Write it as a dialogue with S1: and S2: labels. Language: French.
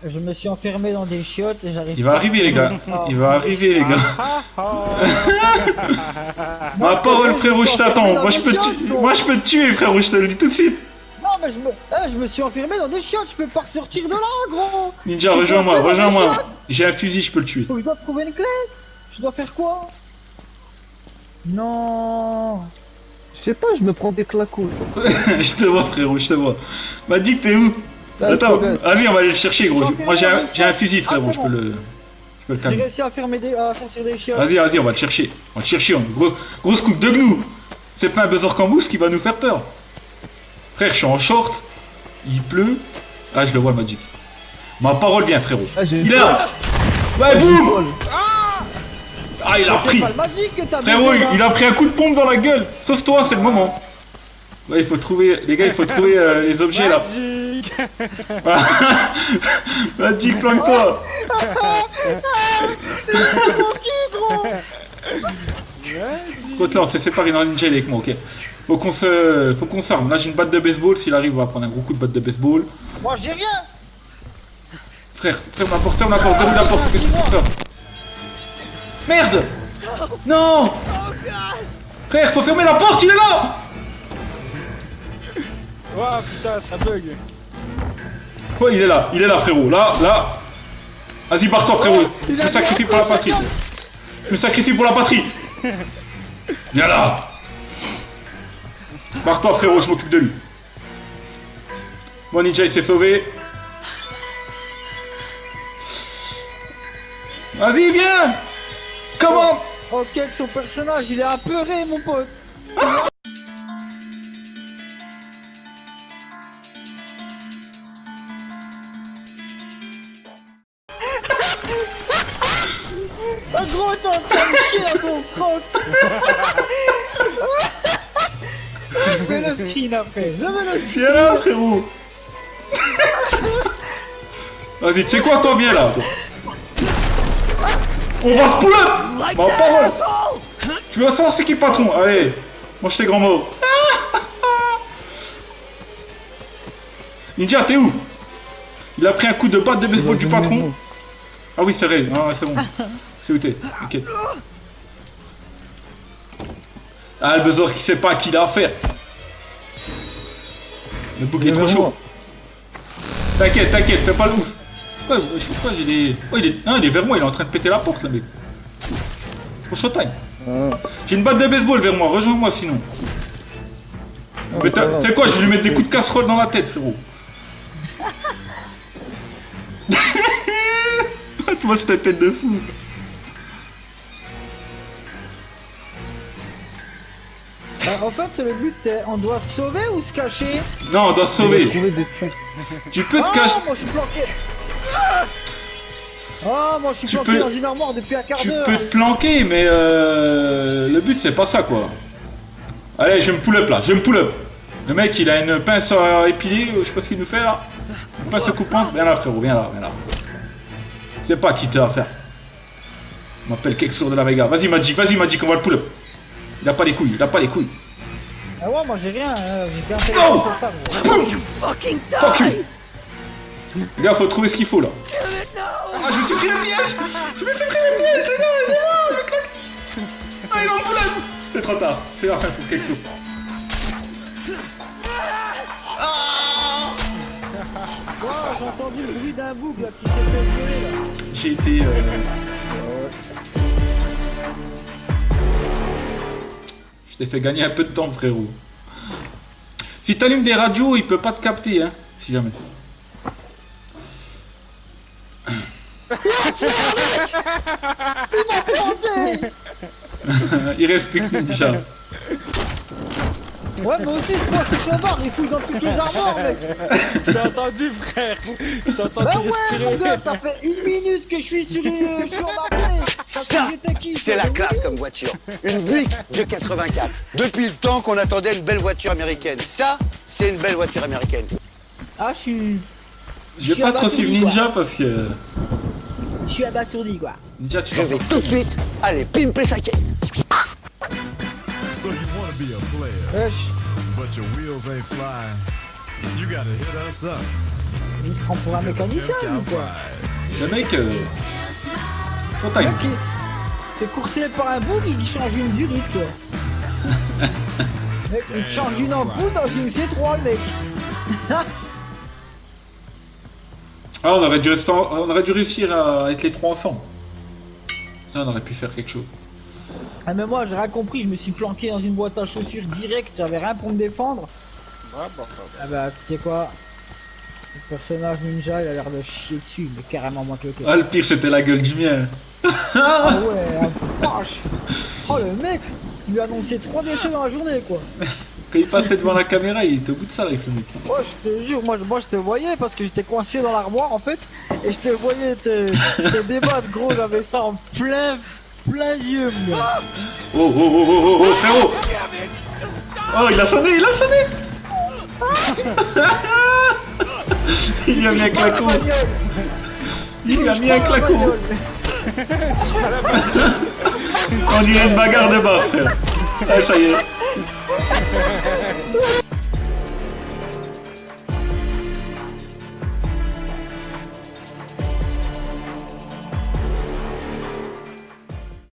S1: Je me suis enfermé dans des chiottes et j'arrive.
S2: Il va arriver les gars. Il va arriver les gars. Ma parole frérot, je t'attends. Moi je peux te tuer frérot, je te le dis tout de suite.
S1: Non mais je me suis enfermé dans des chiottes, je peux pas ressortir de là gros.
S2: Ninja, rejoins-moi, rejoins-moi. J'ai un fusil, je peux le tuer.
S1: Faut que je dois trouver une clé. Je dois faire quoi? Non.
S3: Je sais pas, je me prends des claquots.
S2: Je te vois frérot, je te vois. M'a dit que t'es où? Attends, allez on va aller le chercher gros. Moi j'ai un fusil frérot, je peux le calmer.
S1: J'ai réussi à sortir des chiottes.
S2: Vas-y, on va le chercher. On va le chercher, grosse coupe de gnou. C'est pas un buzzer cambousse qui va nous faire peur. Frère, je suis en short, il pleut. Ah, je le vois le Magic. Ma parole vient frérot. Il est là. Ouais, boum. Ah, il a pris. Frérot, il a pris un coup de pompe dans la gueule. Sauf toi, c'est le moment. Ouais, il faut trouver, les gars, il faut trouver les objets là. Magic, planque-toi. Côte là, on s'est séparés dans Ninja avec moi, ok. Faut qu'on s'arme. Là, j'ai une batte de baseball. S'il arrive, on va prendre un gros coup de batte de baseball.
S1: Moi, j'ai rien.
S2: Frère, ferme la porte, donne-moi la porte. Qu'est-ce que c'est ça? Merde! Non! Frère, faut fermer la porte, il est là!
S4: Oh putain, ça bug.
S2: Ouais, il est là frérot, là. Vas-y, barre-toi frérot, je me sacrifie pour la patrie. Je me sacrifie pour la patrie. Viens là. Barre-toi frérot, je m'occupe de lui. Mon ninja il s'est sauvé. Vas-y, viens! Comment?
S1: Ok, que son personnage, il est apeuré, mon pote. Ah gros, t'es en train de chier dans ton froc. Je mets le screen après,
S2: Viens là, frérot. Vas-y, tu sais quoi, toi, viens là. On va se pull up. Ma parole. Tu vas savoir c'est qui le patron. Allez, mange tes grands mots. Ninja, t'es où? Il a pris un coup de batte de baseball du patron. Ah oui, c'est vrai. Ah, c'est bon. C'est où t'es? Ok. Ah, le buzzer qui sait pas à qui il a affaire. Le bouc est trop chaud. T'inquiète, fais pas le ouf. Ouais, je sais pas, j'ai des... Oh, il est vers moi, il est en train de péter la porte, là, mec. Trop showtime. J'ai une batte de baseball vers moi, rejoins-moi sinon. Mais tu sais quoi, je vais lui mettre des coups de casserole dans la tête, frérot. Tu vois cette tête de fou.
S1: En fait, le but, c'est on doit se sauver ou se cacher?
S2: Non, on doit se sauver. Tu peux te cacher.
S1: Moi, je suis planqué. Oh, moi je suis planqué dans une armoire depuis un quart d'heure.
S2: Tu peux te planquer, mais le but c'est pas ça quoi. Allez, je me pull up là, Le mec il a une pince à épiler, je sais pas ce qu'il nous fait là. Une pince coupante, viens là frérot, viens là. C'est pas qui t'a à faire. On m'appelle Kexour de la Vega. Vas-y Magic, on va le pull up. Il a pas les couilles.
S1: Ah ouais, moi j'ai rien, j'ai qu'un fait
S2: pour
S1: ça.
S2: Fuck you. Les gars, faut trouver ce qu'il faut là. Ah, je me suis pris le piège. Les gars, ah, il est en boulette. C'est trop tard, c'est la fin pour quelque chose.
S1: Wow, j'ai entendu le bruit d'un bouc là qui s'est fait violer là.
S2: J'ai été... Je t'ai fait gagner un peu de temps frérot. Si t'allumes des radios, il peut pas te capter hein, si jamais. Il respecte Ninja.
S1: Ouais, mais aussi, c'est quoi ce chambard? Il fouille dans toutes les armoires, mec.
S4: Je t'ai entendu, frère. Je t'ai entendu respirer.
S1: Ouais, mon gars, ça fait 1 minute que je suis sur embarqué.
S5: Ça, c'est la classe comme voiture. Une Buick de 84. Depuis le temps qu'on attendait une belle voiture américaine. Ça, c'est une belle voiture américaine.
S1: Ah, je suis...
S2: Je vais pas trop suivre Ninja parce que...
S1: Je suis abasourdi, quoi.
S2: Ninja, tu
S5: Je vais tout de suite aller pimper sa caisse.
S6: So you want to be a player,
S1: Wesh.
S6: but your wheels ain't flying. You gotta hit us up.
S1: Il se prend pour un mécanicien ou quoi?
S2: Le mec, faut
S1: Le
S2: time.
S1: mec, c'est coursé par un bug, il change une durite quoi. Mec, il change une ampoule dans une C3 le mec.
S2: Ah, on aurait dû réussir à être les trois ensemble. Là, on aurait pu faire quelque chose.
S1: Ah mais moi j'ai rien compris, je me suis planqué dans une boîte à chaussures direct, j'avais rien pour me défendre. Ah bah tu sais quoi, le personnage ninja il a l'air de chier dessus, mais carrément moins que le
S2: Ah, le pire, c'était la gueule du mien.
S1: Ah ouais, vache. Oh le mec, tu lui as annoncé 3 décès dans la journée quoi.
S2: Quand il passait devant la caméra, il était au bout de ça avec le mec.
S1: Ouais je te jure, moi je te voyais parce que j'étais coincé dans l'armoire en fait, et je te voyais te débattre gros, j'avais ça en plein yeux moi.
S2: Oh, oh, oh, oh, oh, frérot. Oh, il a sonné. Il lui a mis un claquot. Il lui a mis un claquot. On dirait une bagarre de bar, frère. Ah, ça y est.